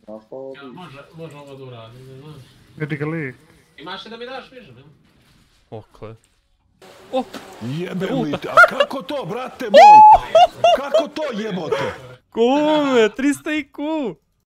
Može ovo da uradi, ne znaš. Vidi ga lik. Imaš li da mi daš više, ne? Okle. Jebe li te, a kako to, brate moj? Kako to jebote? Kume, 300 IQ!